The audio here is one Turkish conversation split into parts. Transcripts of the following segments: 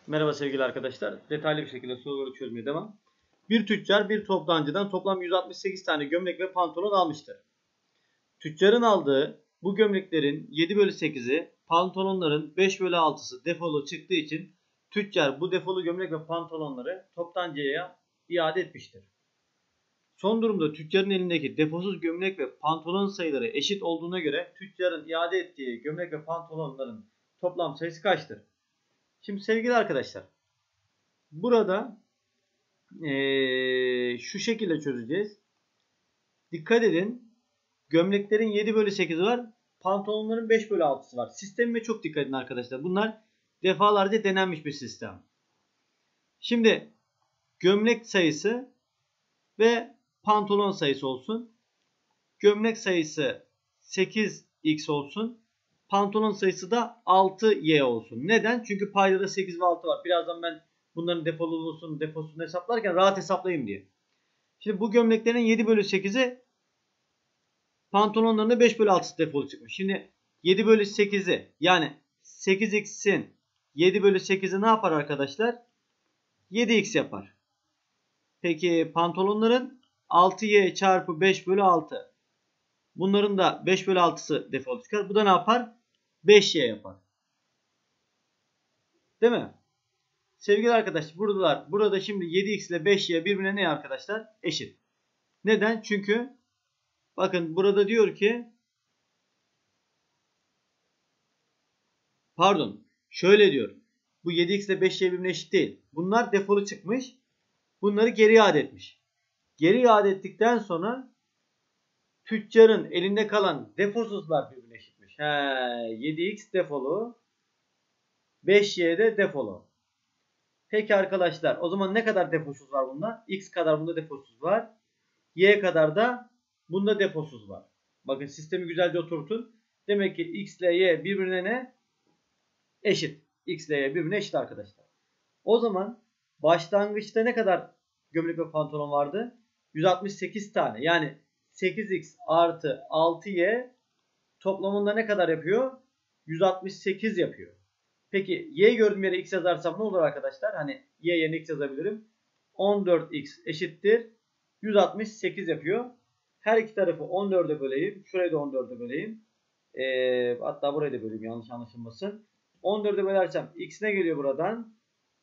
Merhaba sevgili arkadaşlar. Detaylı bir şekilde soruları çözmeye devam. Bir tüccar bir toptancıdan toplam 168 tane gömlek ve pantolon almıştır. Tüccarın aldığı bu gömleklerin 7/8'i, pantolonların 5/6'sı defolu çıktığı için tüccar bu defolu gömlek ve pantolonları toptancıya iade etmiştir. Son durumda tüccarın elindeki defosuz gömlek ve pantolon sayıları eşit olduğuna göre tüccarın iade ettiği gömlek ve pantolonların toplam sayısı kaçtır? Şimdi sevgili arkadaşlar, burada şu şekilde çözeceğiz. Dikkat edin. Gömleklerin 7/8'i var. Pantolonların 5/6'sı var. Sistemime çok dikkat edin arkadaşlar. Bunlar defalarca denenmiş bir sistem. Şimdi gömlek sayısı ve pantolon sayısı olsun. Gömlek sayısı 8x olsun. Pantolon sayısı da 6y olsun. Neden? Çünkü paydada 8 ve 6 var. Birazdan ben bunların deposunu hesaplarken rahat hesaplayayım diye. Şimdi bu gömleklerin 7/8'i, pantolonların da 5/6'sı defolu çıkmış. Şimdi 7/8'i yani 8x'in 7/8'i ne yapar arkadaşlar? 7x yapar. Peki pantolonların 6y çarpı 5/6. Bunların da 5/6'sı defolu çıkar. Bu da ne yapar? 5y yapar. Değil mi? Sevgili arkadaşlar, burada şimdi 7x ile 5y birbirine ne arkadaşlar? Eşit. Neden? Çünkü bakın burada diyor ki, pardon, şöyle diyor. Bu 7x ile 5y birbirine eşit değil. Bunlar defolu çıkmış. Bunları geri iade etmiş. Geri iade ettikten sonra tüccarın elinde kalan defosuzlar birbirine eşitmiş. 7x defolu, 5y de defolu. Peki arkadaşlar, o zaman ne kadar defosuz var bunda? X kadar bunda defosuz var. Y kadar da bunda defosuz var. Bakın sistemi güzelce oturtun. Demek ki X ile Y birbirine ne? Eşit. X ile Y birbirine eşit arkadaşlar. O zaman başlangıçta ne kadar gömlek ve pantolon vardı? 168 tane. Yani 8x artı 6y toplamında ne kadar yapıyor? 168 yapıyor. Peki y gördüğüm yere x yazarsam ne olur arkadaşlar? Hani y yerine x yazabilirim. 14x eşittir 168 yapıyor. Her iki tarafı 14'e böleyim. Şurayı da 14'e böleyim. Hatta burayı da böleyim, yanlış anlaşılmasın. 14'e bölersem x ne geliyor buradan?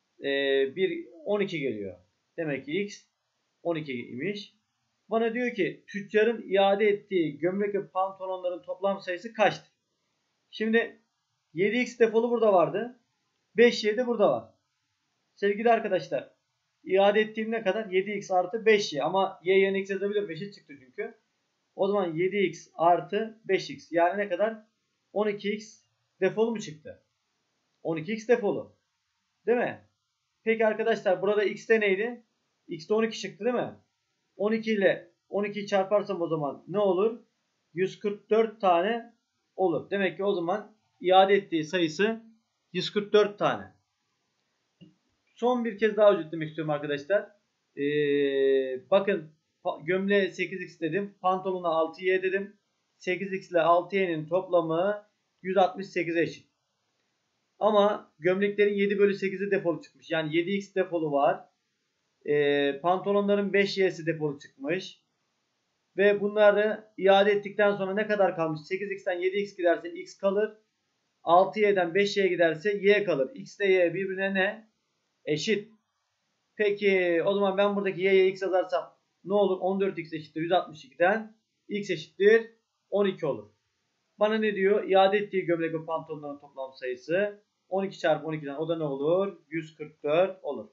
12 geliyor. Demek ki x 12 imiş. Bana diyor ki tüccarın iade ettiği gömlek ve pantolonların toplam sayısı kaçtır? Şimdi 7x defolu burada vardı. 5y de burada var. Sevgili arkadaşlar, iade ettiğim ne kadar? 7x artı 5y, ama y yerine x yazabilirim. 5'e çıktı çünkü. O zaman 7x artı 5x yani ne kadar? 12x defolu mu çıktı? 12x defolu. Değil mi? Peki arkadaşlar, burada x'te neydi? X'te 12 çıktı değil mi? 12 ile 12'yi çarparsam o zaman ne olur? 144 tane olur. Demek ki o zaman iade ettiği sayısı 144 tane. Son bir kez daha özetlemek istiyorum arkadaşlar. Bakın, gömleğe 8x dedim. Pantolona 6y dedim. 8x ile 6y'nin toplamı 168'e eşit. Ama gömleklerin 7/8'i defolu çıkmış. Yani 7x defolu var. Pantolonların 5y'si defolu çıkmış. Ve bunları iade ettikten sonra ne kadar kalmış? 8x'ten 7x giderse x kalır. 6y'den 5y giderse y kalır. X ile y birbirine ne? Eşit. Peki o zaman ben buradaki y'ye x yazarsam ne olur? 14x eşittir 162'den x eşittir 12 olur. Bana ne diyor? İade ettiği gömlek ve pantolonların toplam sayısı 12 çarpı 12'den, o da ne olur? 144 olur.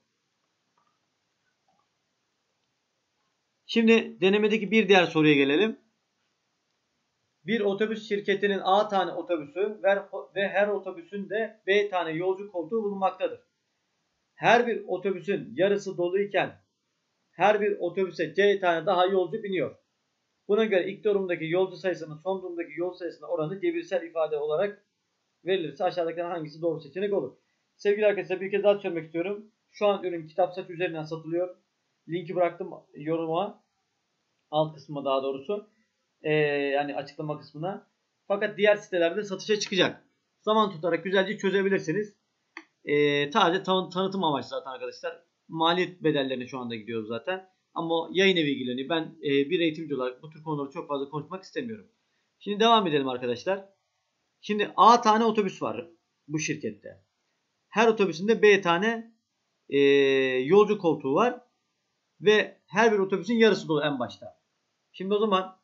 Şimdi denemedeki bir diğer soruya gelelim. Bir otobüs şirketinin A tane otobüsü ve her otobüsün de B tane yolcu koltuğu bulunmaktadır. Her bir otobüsün yarısı doluyken her bir otobüse C tane daha yolcu biniyor. Buna göre ilk durumdaki yolcu sayısının son durumdaki yolcu sayısına oranı cebirsel ifade olarak verilirse aşağıdakilerden hangisi doğru seçenek olur? Sevgili arkadaşlar, bir kez daha söylemek istiyorum. Şu an ürün Kitapsaç üzerinden satılıyor. Linki bıraktım yoruma. Alt kısmına daha doğrusu. Yani açıklama kısmına. Fakat diğer sitelerde satışa çıkacak. Zaman tutarak güzelce çözebilirsiniz. Sadece tanıtım amaçlı zaten arkadaşlar. Maliyet bedellerine şu anda gidiyoruz zaten. Ama yayın evi ilgileniyor. Ben bir eğitimci olarak bu tür konuları çok fazla konuşmak istemiyorum. Şimdi devam edelim arkadaşlar. Şimdi A tane otobüs var bu şirkette. Her otobüsünde B tane yolcu koltuğu var. Ve her bir otobüsün yarısı dolu en başta. Şimdi o zaman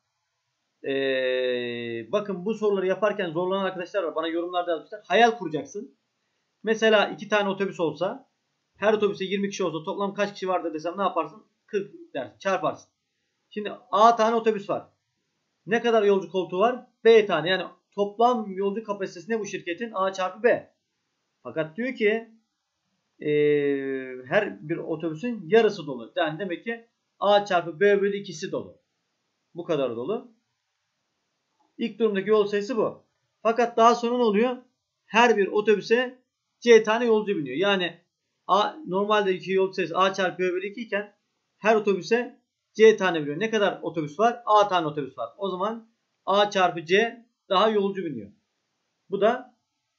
bakın bu soruları yaparken zorlanan arkadaşlar var. Bana yorumlarda yazmışlar. Hayal kuracaksın. Mesela 2 tane otobüs olsa, her otobüste 20 kişi olsa toplam kaç kişi vardır desem ne yaparsın? 40 dersin, çarparsın. Şimdi A tane otobüs var. Ne kadar yolcu koltuğu var? B tane. Yani toplam yolcu kapasitesi ne bu şirketin? A çarpı B. Fakat diyor ki her bir otobüsün yarısı dolu. Yani demek ki A çarpı B bölü 2'si dolu. Bu kadar dolu. İlk durumdaki yol sayısı bu. Fakat daha sonra ne oluyor? Her bir otobüse C tane yolcu biniyor. Yani normalde iki yolcu sayısı A çarpı B bölü 2 iken her otobüse C tane biniyor. Ne kadar otobüs var? A tane otobüs var. O zaman A çarpı C daha yolcu biniyor. Bu da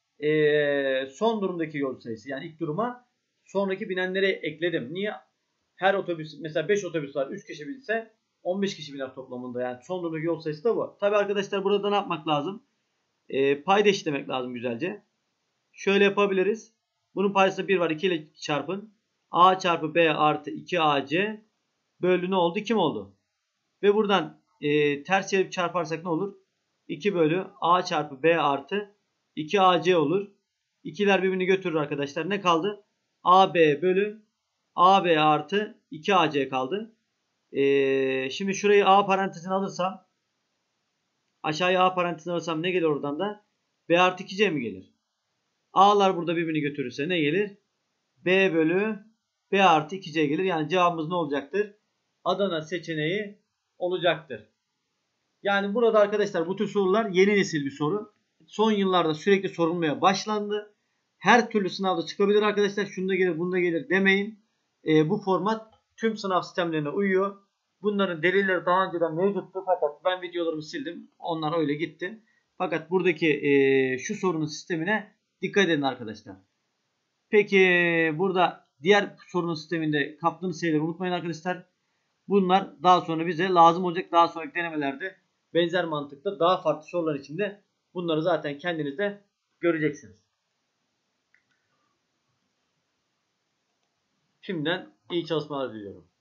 son durumdaki yolcu sayısı. Yani ilk duruma sonraki binenleri ekledim. Niye? Her otobüs mesela 5 otobüs var. 3 kişi binse 15 kişi biner toplamında. Yani son durumdaki yol sayısı da bu. Tabi arkadaşlar burada ne yapmak lazım? Payda eşitlemek lazım güzelce. Şöyle yapabiliriz. Bunun paydasında 1 var. 2 ile çarpın. A çarpı B artı 2AC bölü ne oldu? 2 mi oldu? Ve buradan ters çevirip çarparsak ne olur? 2 bölü A çarpı B artı 2AC olur. İkiler birbirini götürür arkadaşlar. Ne kaldı? AB bölü AB artı 2AC kaldı. Şimdi şurayı A parantezine alırsam, aşağıya A parantezine alırsam ne gelir oradan da? B artı 2C mi gelir? A'lar burada birbirini götürürse ne gelir? B bölü B artı 2C gelir. Yani cevabımız ne olacaktır? Adana seçeneği olacaktır. Yani burada arkadaşlar bu tür sorular yeni nesil bir soru. Son yıllarda sürekli sorulmaya başlandı. Her türlü sınavda çıkabilir arkadaşlar. Şunda gelir, bunda gelir demeyin. Bu format tüm sınav sistemlerine uyuyor. Bunların delilleri daha önceden mevcuttu fakat ben videolarımı sildim. Onlar öyle gitti. Fakat buradaki şu sorunun sistemine dikkat edin arkadaşlar. Peki burada diğer sorunun sisteminde kaptığınız şeyleri unutmayın arkadaşlar. Bunlar daha sonra bize lazım olacak. Daha sonraki denemelerde benzer mantıkta daha farklı sorular içinde bunları zaten kendiniz de göreceksiniz. Şimdiden iyi çalışmalar diliyorum.